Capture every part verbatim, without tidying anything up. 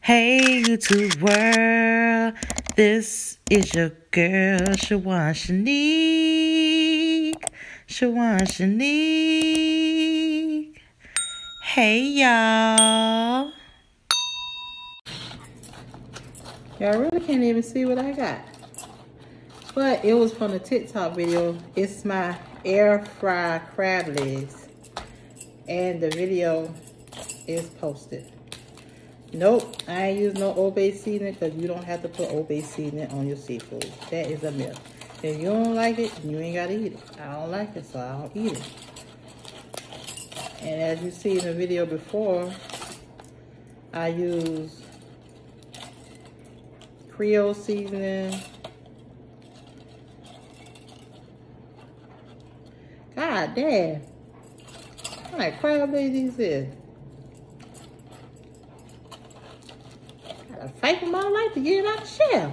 Hey YouTube world, this is your girl Shawan Shanique, Shawan Shanique. Hey y'all. Y'all really can't even see what I got. But it was from the TikTok video. It's my air fry crab legs. And the video is posted. Nope, I ain't use no Old Bay seasoning because you don't have to put Old Bay seasoning on your seafood. That is a myth. If you don't like it, you ain't got to eat it. I don't like it, so I don't eat it. And as you see in the video before, I use Creole seasoning. God damn. What kind of crab legs these is? Gotta fight for my life to get it out the shell.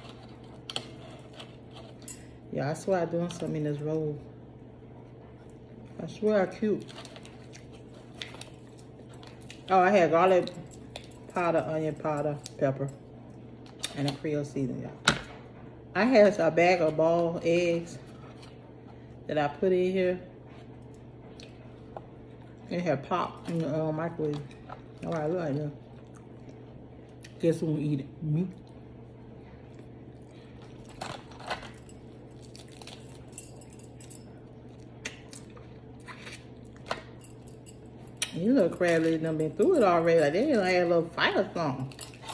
Yeah, I swear I'm doing something in this roll. I swear I'm cute. Oh, I had garlic powder, onion powder, pepper, and a Creole seasoning, y'all. I had a bag of boiled eggs that I put in here. It had popped in the uh, microwave. All right, look like that. Guess who will eat it? Me. These little crab legs done been through it already. Like they done had a little fight or something.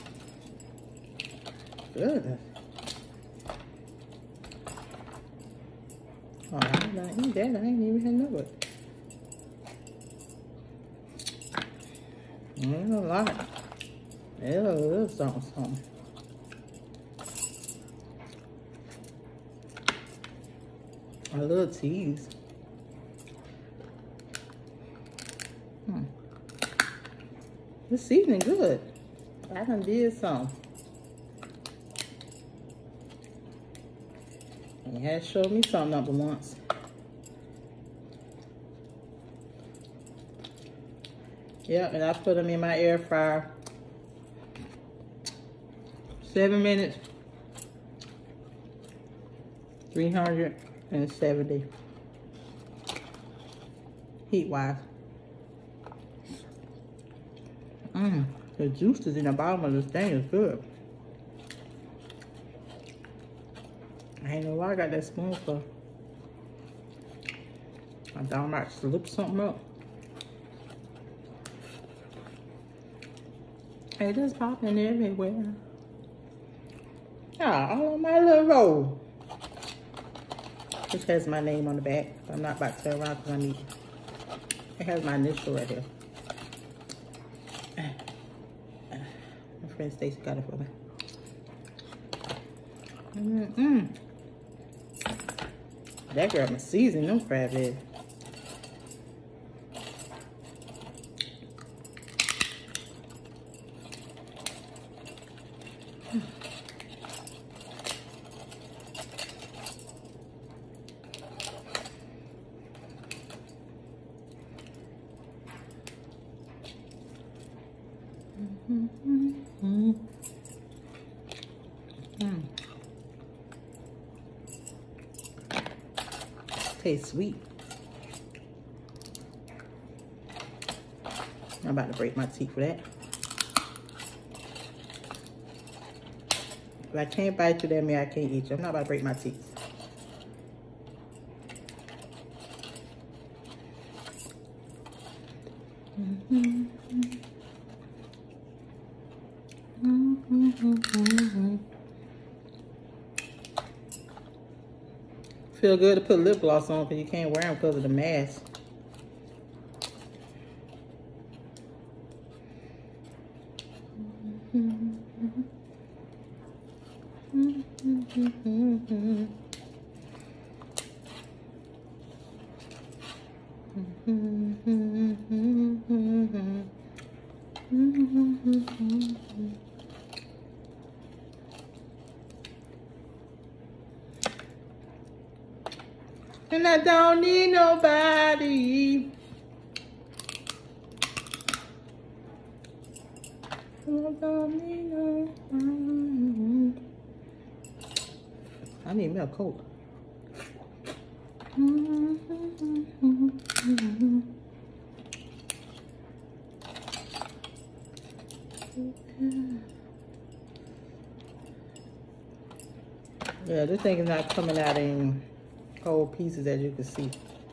Goodness. Oh, I ain't gonna eat that. I ain't even had no it. Ain't a lot. It's a little something, something. A little tease. Hmm. This seasoning good. I done did some. And it has showed me something up once. Yep, and I put them in my air fryer. Seven minutes. three hundred seventy. Heat wise. Mmm. The juices in the bottom of this thing is good. I ain't know why I got that spoon for. I thought I might slip something up. It just popping everywhere. Ah, all on my little roll. Which has my name on the back. I'm not about to turn around because I need it. It has my initial right here. My friend Stacy got it for me. Mm-mm. That girl been seasoning them crab legs. Mm-hmm. Mm-hmm. Mm. Tastes sweet. I'm about to break my teeth for that. If I can't bite you, that means I can't eat you. I'm not about to break my teeth. Mm-hmm. Mm-hmm. Mm-hmm. Feel good to put lip gloss on because you can't wear them because of the mask. Mm-hmm. Mm-hmm. And I don't need nobody. I need me a Coke. Yeah, this thing is not coming out in whole pieces, as you can see.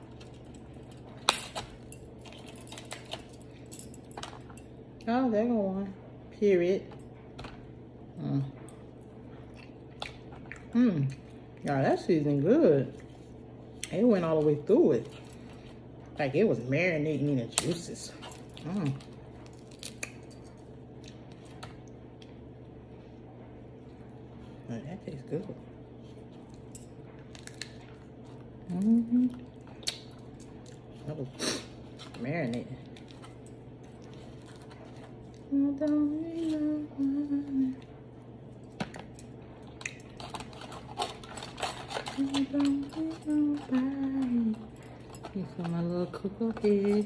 Oh, there go one. Period. Mm. Hmm. Y'all, that season good. It went all the way through it. Like it was marinating in the juices. Mm. Oh, that tastes good. Mm-hmm. That was marinating. I don't need nobody. I don't need nobody. Here's my little cocoa head.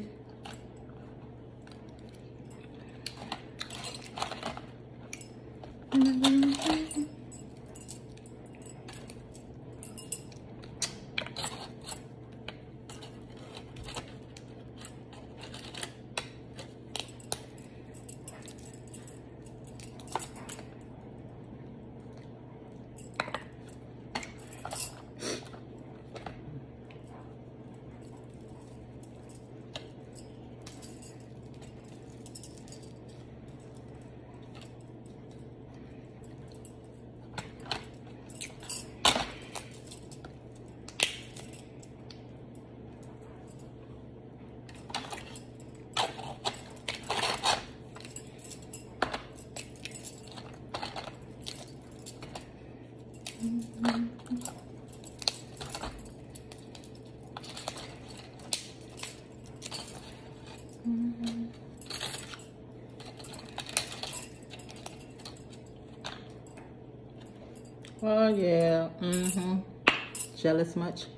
Oh yeah, mm-hmm. Jealous much?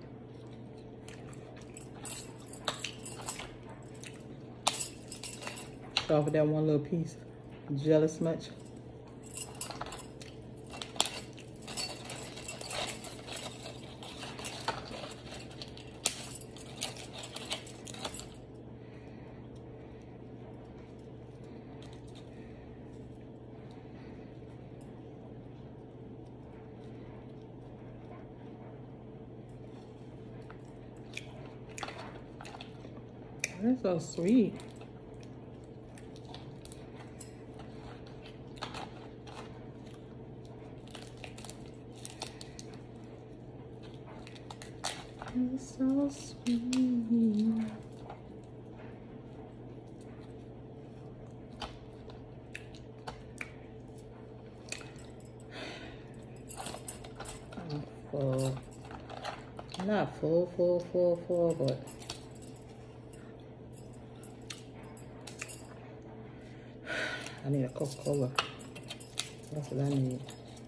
Start with that one little piece. Jealous much? That's so sweet. It's so sweet. I'm full. Not full, full, full, full, but I need a Coca-Cola. That's what I need.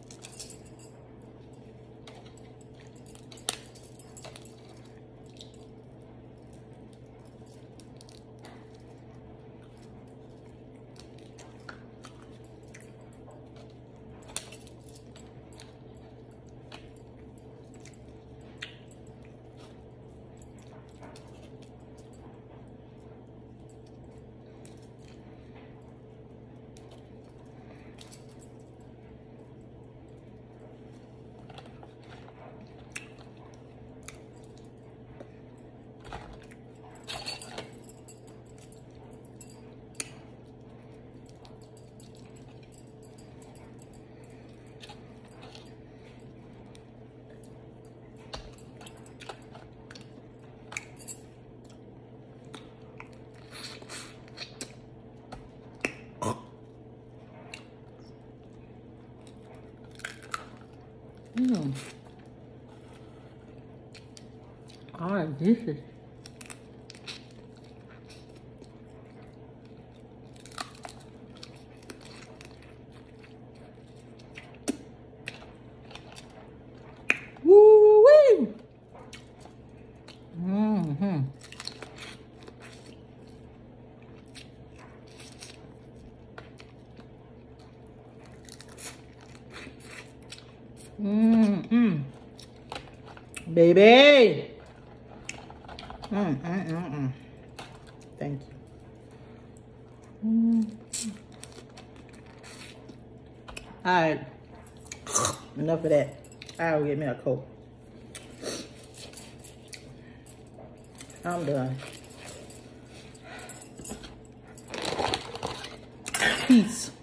Mm. All right, dishes. Woo-wee! Mm-hmm. Mm-mm. Baby. Mm-mm-mm-mm. Thank you. Mm. All right. Enough of that. I'll get me a Coke. I'm done. Peace.